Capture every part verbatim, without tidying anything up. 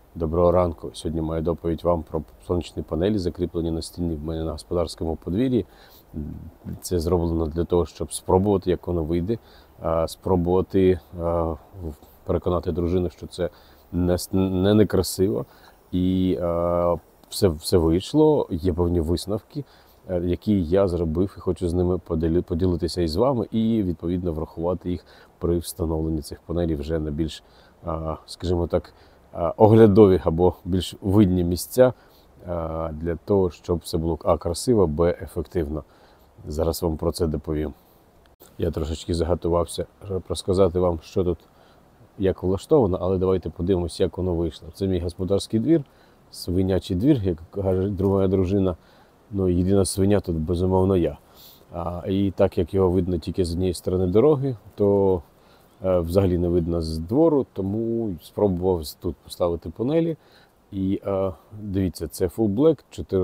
Доброго ранку. Сьогодні маю доповідь вам про сонячні панелі, закріплені на стіні в мене на господарському подвір'ї. Це зроблено для того, щоб спробувати, як воно вийде, спробувати переконати дружину, що це не, не некрасиво. І все, все вийшло, є певні висновки, які я зробив і хочу з ними поділитися із вами і, відповідно, врахувати їх при встановленні цих панелів вже на більш, скажімо так, оглядові або більш видні місця для того, щоб все було а красиво, б ефективно. Зараз вам про це доповім. Я трошечки заготувався розказати вам, що тут, як влаштовано, але давайте подивимося, як воно вийшло. Це мій господарський двір, свинячий двір, як каже моя дружина. Ну, єдина свиня тут, безумовно, я. А, і так як його видно тільки з однієї сторони дороги, то е, взагалі не видно з двору, тому спробував тут поставити панелі. І е, дивіться, це Full Black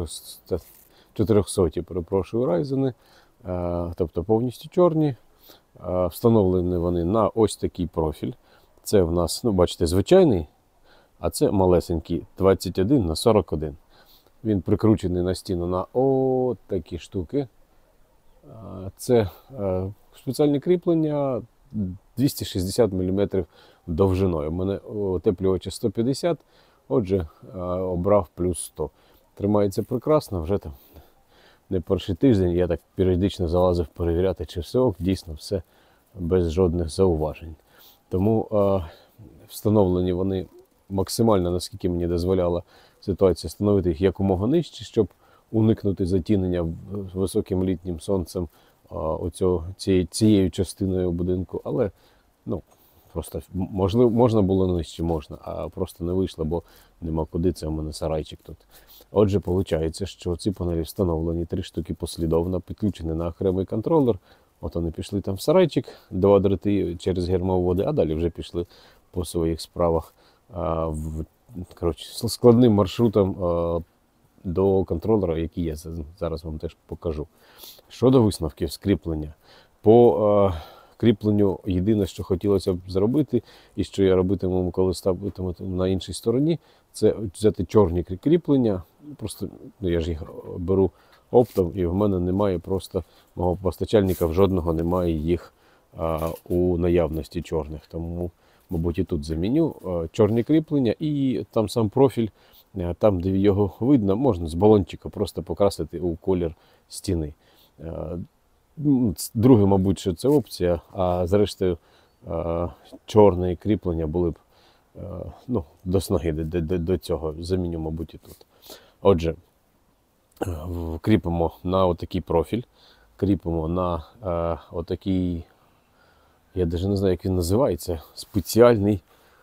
чотириста, перепрошую, Ryzen, е, тобто повністю чорні. Е, встановлені вони на ось такий профіль. Це в нас, ну, бачите, звичайний, а це малесенький двадцять один на сорок один. Він прикручений на стіну на от такі штуки. Це спеціальне кріплення двісті шістдесят міліметрів довжиною. У мене утеплювача сто п'ятдесят, отже, обрав плюс сто. Тримається прекрасно, вже там не перший тиждень. Я так періодично залазив перевіряти, чи все ок, дійсно все без жодних зауважень. Тому встановлені вони максимально, наскільки мені дозволяла ситуація, встановити їх якомога нижче, щоб уникнути затінення високим літнім сонцем оцього, цією, цією частиною будинку. Але ну, просто можливо, можна було нижче, можна, а просто не вийшло, бо нема куди, це у мене сарайчик тут. Отже, виходить, що ці панелі встановлені, три штуки послідовно, підключені на окремий контролер. От вони пішли там в сарайчик, два дроти через гермоводи, а далі вже пішли по своїх справах в, коротше, складним маршрутом до контролера, який я зараз вам теж покажу. Щодо висновків скріплення. По е, кріпленню єдине, що хотілося б зробити, і що я робитиму, коли ставитиму на іншій стороні, це взяти чорні кріплення. Просто ну, я ж їх беру оптом, і в мене немає просто, мого постачальника жодного немає їх е, у наявності чорних. Тому, мабуть, і тут заміню е, чорні кріплення, і там сам профіль, там, де його видно, можна з балончика просто покрасити у колір стіни. Друге, мабуть, що це опція, а зрештою чорне кріплення були б ну, до снаги до, до, до цього. Заміню, мабуть, і тут. Отже, кріпимо на отакий профіль, кріпимо на отакий, я навіть не знаю, як він називається, спеціальний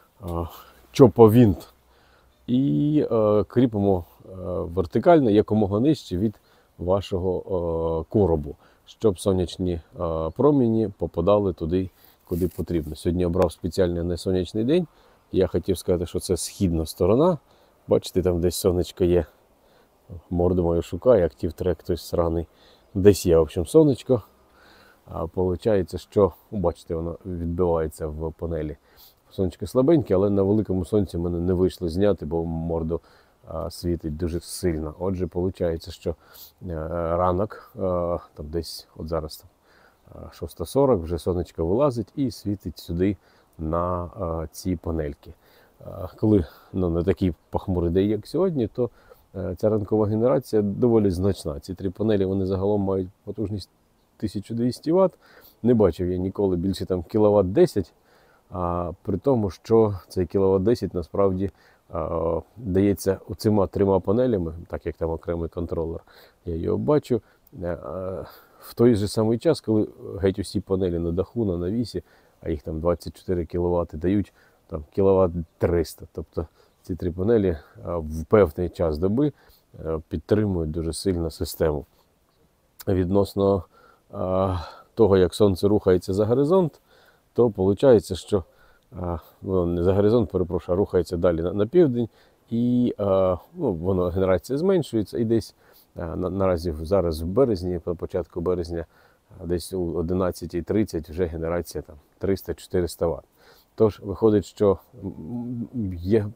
чоповінт. І е, кріпимо е, вертикально якомога нижче від вашого е, коробу, щоб сонячні е, промені попадали туди, куди потрібно. Сьогодні обрав спеціальний несонячний день. Я хотів сказати, що це східна сторона. Бачите, там десь сонечко є. Морду мою шукає, актив трек той сраний. Десь є, в общем, сонечко. А виходить, що, бачите, воно відбивається в панелі. Сонечко слабеньке, але на великому сонці мене не вийшло зняти, бо морду а, світить дуже сильно. Отже, виходить, що а, ранок, а, там десь, от зараз там, шоста сорок, вже сонечко вилазить і світить сюди на а, ці панельки. А, коли ну, не такий похмурий день, як сьогодні, то а, ця ранкова генерація доволі значна. Ці три панелі, вони загалом мають потужність тисяча двісті ватт. Не бачив я ніколи більше там кіловат десять. А, при тому, що цей кіловат десять насправді а, дається оцима трьома панелями, так як там окремий контролер, я його бачу, а, в той же самий час, коли геть усі панелі на даху, на навісі, а їх там двадцять чотири кіловати, дають там кіловат триста. Тобто ці три панелі а, в певний час доби а, підтримують дуже сильно систему. Відносно а, того, як сонце рухається за горизонт, то виходить, що ну, не за горизонт, перепрошую, а рухається далі на, на південь, і ну, воно, генерація зменшується, і десь на, наразі зараз в березні, по початку березня, десь у одинадцятій тридцять вже генерація там триста-чотириста ватт. Тож виходить, що є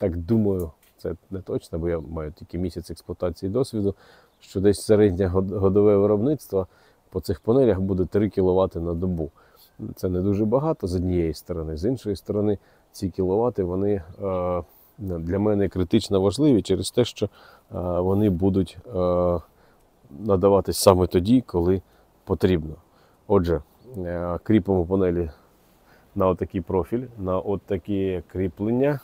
так думаю, це не точно, бо я маю тільки місяць експлуатації досвіду, що десь середнє годове виробництво по цих панелях буде три кіловати на добу. Це не дуже багато з однієї сторони, з іншої сторони ці кіловати, вони е, для мене критично важливі через те, що е, вони будуть е, надаватись саме тоді, коли потрібно. Отже, е, кріпимо панелі на отакий профіль, на отакі кріплення,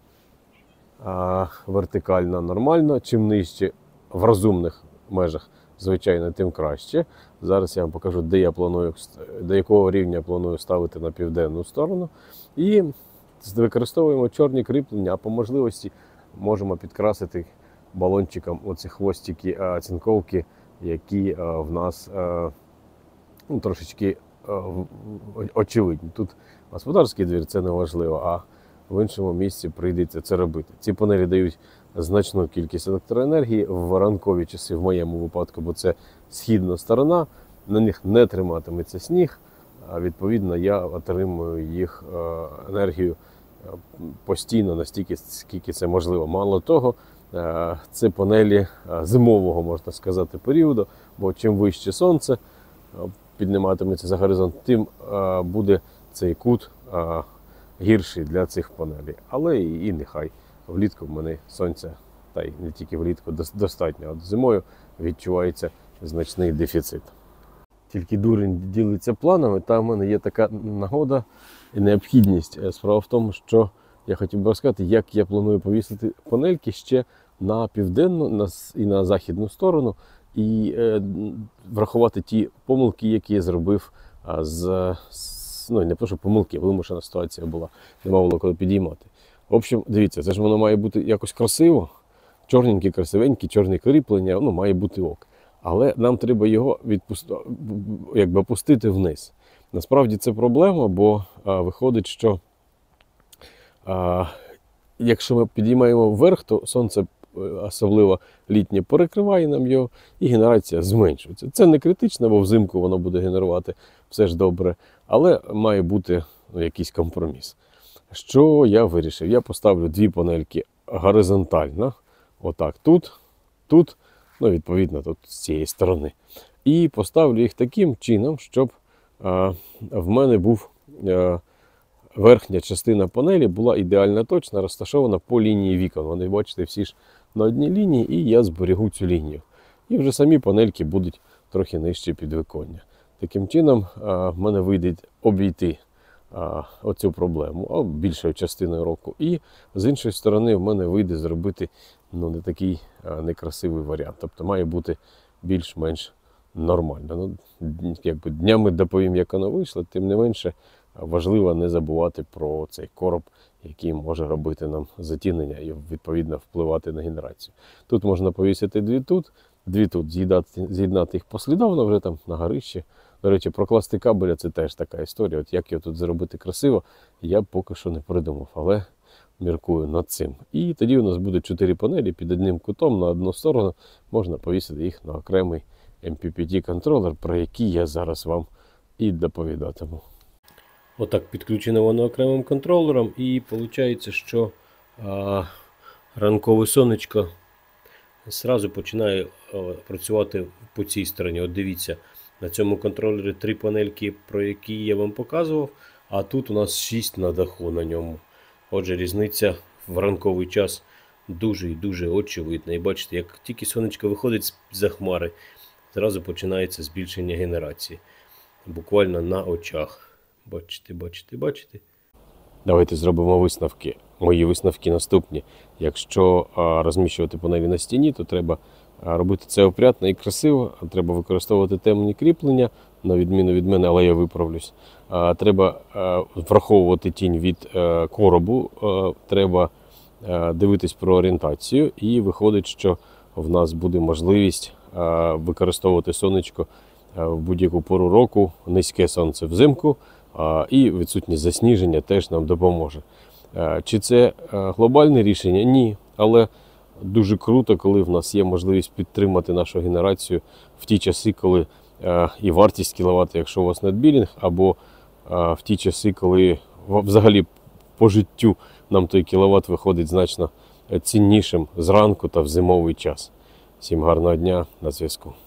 е, вертикально, нормально, чим нижче в розумних межах, звичайно, тим краще. Зараз я вам покажу, де я планую, до якого рівня планую ставити на південну сторону. І використовуємо чорні кріплення, а по можливості можемо підкрасити балончиком оці хвостики оцінковки, які в нас ну, трошечки очевидні. Тут господарський двір, це не важливо, а в іншому місці прийдеться це робити. Ці панелі дають значну кількість електроенергії в ранкові часи, в моєму випадку, бо це східна сторона, на них не триматиметься сніг, а відповідно я отримую їх енергію постійно, настільки, скільки це можливо. Мало того, це панелі зимового, можна сказати, періоду, бо чим вище сонце підніматиметься за горизонт, тим буде цей кут гірший для цих панелей. Але і, і нехай. Влітку в мене сонця, та й не тільки влітку, достатньо. От зимою відчувається значний дефіцит. Тільки дурень ділиться планами, та в мене є така нагода і необхідність. Справа в тому, що я хотів би розказати, як я планую повісити панельки ще на південну на, і на західну сторону, і е, врахувати ті помилки, які я зробив з, з ну не то, що помилки, вимушена ситуація була, нема було коли підіймати. В общем, дивіться, це ж воно має бути якось красиво, чорненькі, красивенькі, чорні кріплення, ну, має бути ок. Але нам треба його відпусти, якби опустити вниз. Насправді це проблема, бо а, виходить, що а, якщо ми підіймаємо вверх, то сонце, особливо літнє, перекриває нам його і генерація зменшується. Це не критично, бо взимку воно буде генерувати все ж добре, але має бути ну, якийсь компроміс. Що я вирішив? Я поставлю дві панельки горизонтально, отак тут, тут, ну відповідно тут з цієї сторони. І поставлю їх таким чином, щоб а, в мене був а, верхня частина панелі була ідеально точно розташована по лінії вікон. Вони, бачите, всі ж на одній лінії, і я зберегу цю лінію. І вже самі панельки будуть трохи нижче підвіконня. Таким чином а, в мене вийде обійти а, оцю проблему а, більшою частиною року. І з іншої сторони в мене вийде зробити ну, не такий а, некрасивий варіант. Тобто має бути більш-менш нормально. Ну, якби днями доповім, як воно вийшло, тим не менше важливо не забувати про цей короб, який може робити нам затінення і відповідно впливати на генерацію. Тут можна повісити дві тут, дві тут, з'єднати, з'єднати їх послідовно вже там на горищі. До речі, прокласти кабеля – це теж така історія. От як його тут зробити красиво, я поки що не придумав, але міркую над цим. І тоді у нас буде чотири панелі під одним кутом на одну сторону. Можна повісити їх на окремий ем пі пі ті-контролер, про який я зараз вам і доповідатиму. Отак підключено воно окремим контролером, і виходить, що а, ранкове сонечко зразу починає а, працювати по цій стороні. От дивіться, на цьому контролері три панельки, про які я вам показував, а тут у нас шість на даху на ньому. Отже, різниця в ранковий час дуже і дуже очевидна. І бачите, як тільки сонечко виходить з-за хмари, зразу починається збільшення генерації. Буквально на очах. Бачите, бачите, бачите. Давайте зробимо висновки. Мої висновки наступні. Якщо а, розміщувати панелі на стіні, то треба а, робити це опрятно і красиво. Треба використовувати темні кріплення, на відміну від мене, але я виправлюсь. А, треба а, враховувати тінь від а, коробу, а, треба а, дивитись про орієнтацію. І виходить, що в нас буде можливість а, використовувати сонечко а, в будь-яку пору року, низьке сонце взимку. І відсутність засніження теж нам допоможе. Чи це глобальне рішення? Ні. Але дуже круто, коли в нас є можливість підтримати нашу генерацію в ті часи, коли і вартість кіловата, якщо у вас нетбілінг, або в ті часи, коли взагалі по життю нам той кіловат виходить значно ціннішим зранку та в зимовий час. Всім гарного дня, на зв'язку.